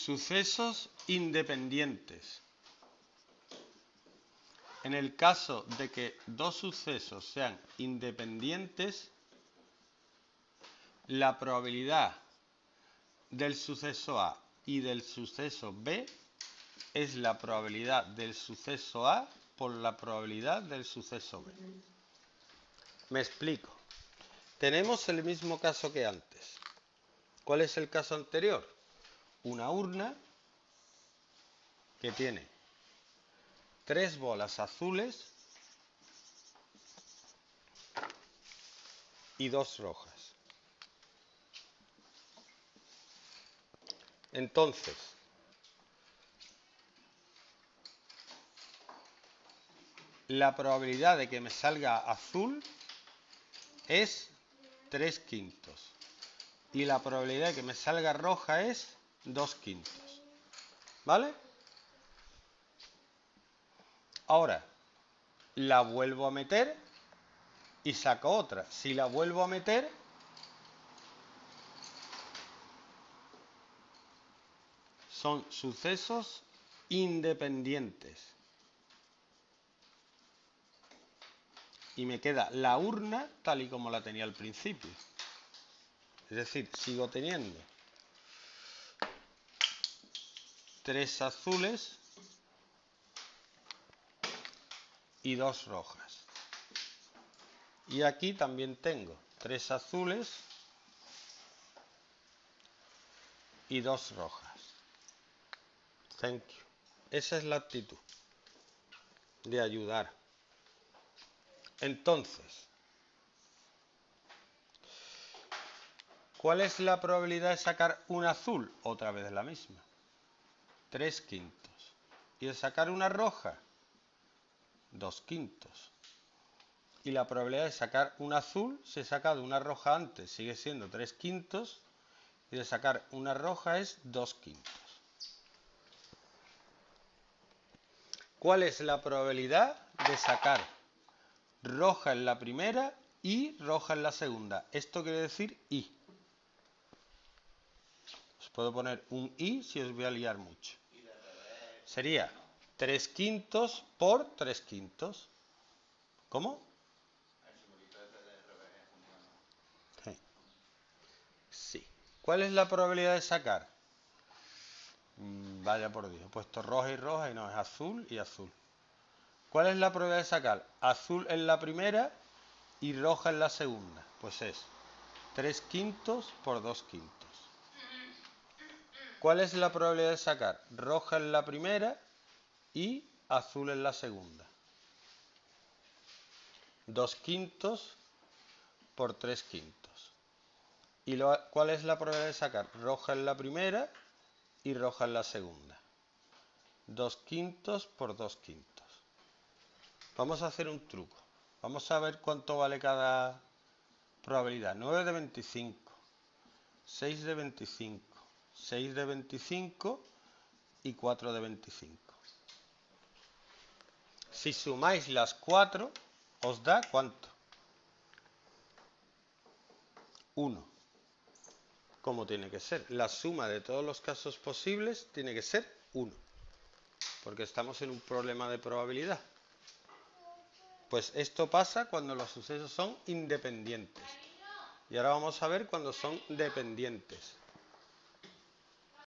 Sucesos independientes. En el caso de que dos sucesos sean independientes, la probabilidad del suceso A y del suceso B es la probabilidad del suceso A por la probabilidad del suceso B. Me explico. Tenemos el mismo caso que antes. ¿Cuál es el caso anterior? Una urna que tiene 3 bolas azules y 2 rojas. Entonces, la probabilidad de que me salga azul es 3/5 y la probabilidad de que me salga roja es 2/5. ¿Vale? Ahora, la vuelvo a meter y saco otra. Si la vuelvo a meter, son sucesos independientes. Y me queda la urna tal y como la tenía al principio. Es decir, sigo teniendo 3 azules y 2 rojas. Y aquí también tengo 3 azules y 2 rojas. Thank you. Esa es la actitud de ayudar. Entonces, ¿cuál es la probabilidad de sacar un azul? Otra vez la misma. 3/5. ¿Y de sacar una roja? 2/5. Y la probabilidad de sacar un azul, si he sacado una roja antes, sigue siendo 3/5. Y de sacar una roja es 2/5. ¿Cuál es la probabilidad de sacar roja en la primera y roja en la segunda? Esto quiere decir I. Os puedo poner un I si os voy a liar mucho. Sería 3/5 por 3/5. ¿Cómo? Sí. ¿Cuál es la probabilidad de sacar? Vaya por Dios, he puesto roja y roja y no, es azul y azul. ¿Cuál es la probabilidad de sacar? Azul en la primera y roja en la segunda. Pues es 3/5 por 2/5. ¿Cuál es la probabilidad de sacar? Roja en la primera y azul en la segunda. 2/5 por 3/5. ¿Y cuál es la probabilidad de sacar? Roja en la primera y roja en la segunda. 2/5 por 2/5. Vamos a hacer un truco. Vamos a ver cuánto vale cada probabilidad. 9 de 25, 6 de 25, 6 de 25 y 4 de 25. Si sumáis las 4, os da ¿cuánto? 1. ¿Cómo tiene que ser? La suma de todos los casos posibles tiene que ser 1. Porque estamos en un problema de probabilidad. Pues esto pasa cuando los sucesos son independientes. Y ahora vamos a ver cuando son dependientes.